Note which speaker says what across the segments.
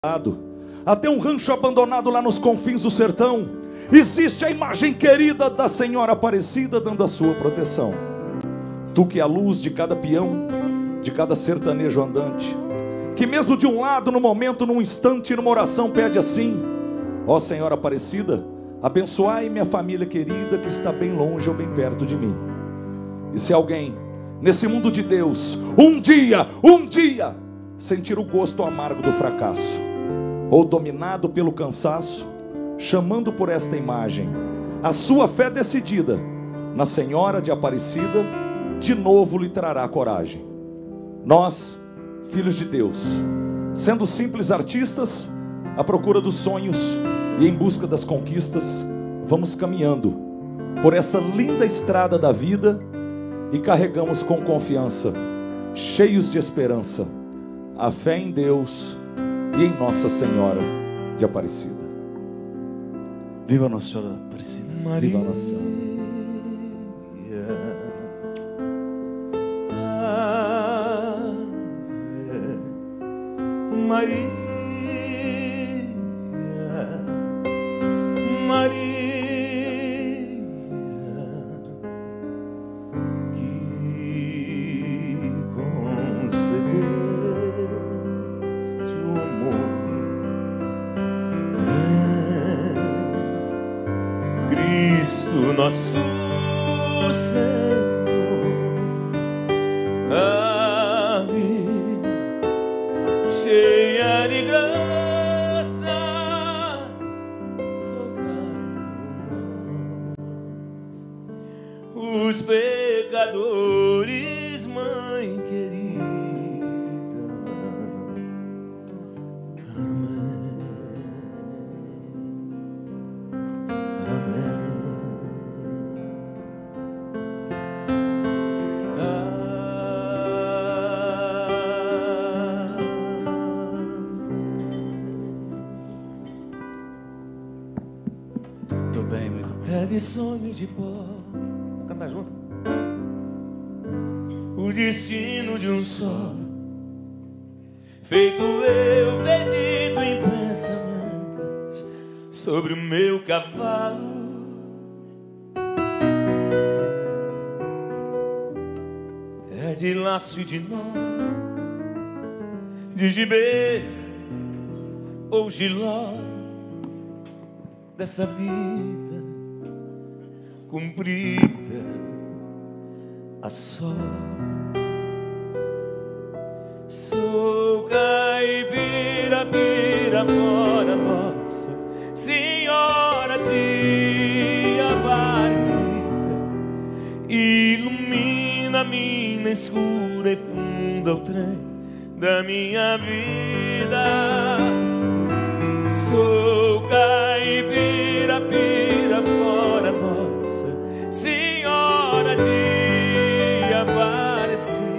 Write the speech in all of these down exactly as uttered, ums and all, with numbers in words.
Speaker 1: até um rancho abandonado lá nos confins do sertão, existe a imagem querida da Senhora Aparecida dando a sua proteção. Tu que é a luz de cada peão, de cada sertanejo andante, que mesmo de um lado, no momento, num instante, numa oração pede assim: ó Senhora Aparecida, abençoai minha família querida que está bem longe ou bem perto de mim. E se alguém nesse mundo de Deus um dia, um dia sentir o gosto amargo do fracasso, ou dominado pelo cansaço, chamando por esta imagem a sua fé decidida na Senhora de Aparecida, de novo lhe trará coragem. Nós, filhos de Deus, sendo simples artistas à procura dos sonhos e em busca das conquistas, vamos caminhando por essa linda estrada da vida e carregamos com confiança, cheios de esperança, a fé em Deus e em Nossa Senhora de Aparecida.
Speaker 2: Viva Nossa Senhora Aparecida.
Speaker 1: Maria. Viva Nossa Senhora.
Speaker 2: Maria, Maria, que concedeste o amor, é Cristo nosso Senhor, ave cheia de graça, rogai por nós, os pecadores, Mãe querida. Amém. Amém. Muito bem, muito bem. É de sonho de pó. Vamos cantar junto. O destino de um só, feito eu perdido em pensamentos sobre o meu cavalo. É de laço e de nó, de gibê ou giló, dessa vida cumprida a só. Sou caipira, Pirapora, Nossa Senhora de Aparecida, ilumina-me na escura e funda o trem da minha vida. Sou caipira, Pirapora, Nossa Senhora de Aparecida,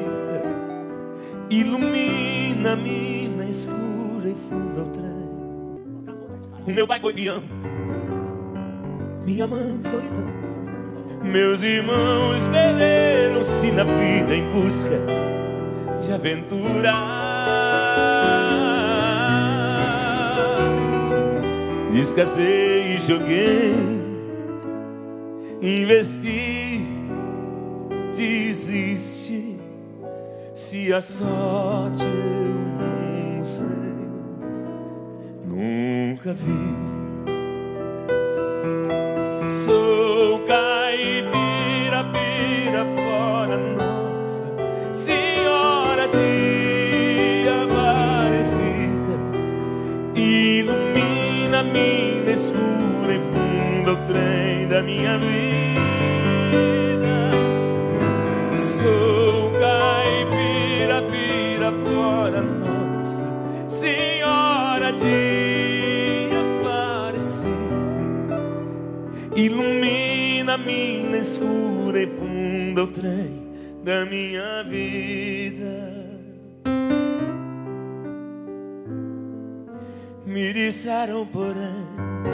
Speaker 2: ilumina-me na escura e funda o trem. O meu pai foi peão, minha mãe solidão, meus irmãos perderam-se na vida em busca de aventuras. Descasei e joguei, investi, desisti. Se a sorte eu não sei, nunca vi. Sou caipira, Pirapora, Nossa Senhora de Aparecida, ilumina-me na escura e funda o trem da minha vida. Sou caipira, Pirapora, Nossa Senhora de Aparecida, ilumina-me na escura e funda o trem da minha vida. Me disseram, porém,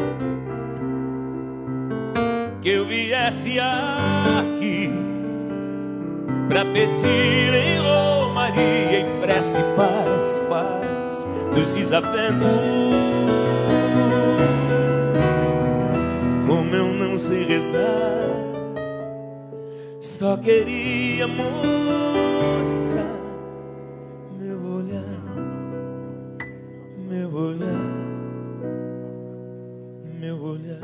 Speaker 2: que eu viesse aqui pra pedir em romaria e prece paz, paz. dos desaventos. Como eu não sei rezar, só queria mostrar meu olhar, meu olhar, meu olhar.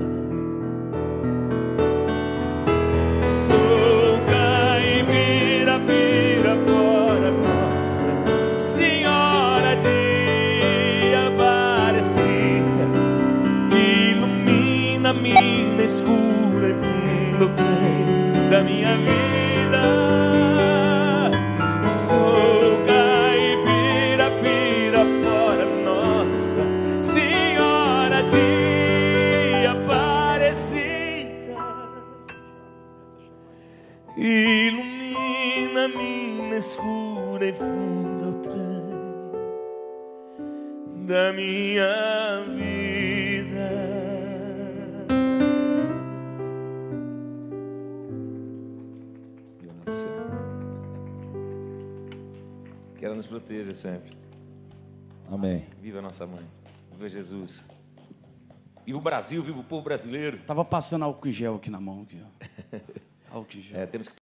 Speaker 2: Sou caipira, pirapora, Nossa Senhora de Aparecida, ilumina a mina escura e funda o trem da minha vida. Sou caipira, pirapora, Nossa Senhora de Aparecida, ilumina a mina escura e funda o trem da minha vida. Que ela nos proteja sempre.
Speaker 1: Amém.
Speaker 2: Viva a nossa mãe. Viva Jesus. Viva o Brasil, viva o povo brasileiro.
Speaker 3: Tava passando álcool em gel aqui na mão. Aqui, ó. Álcool em gel.
Speaker 2: É, temos que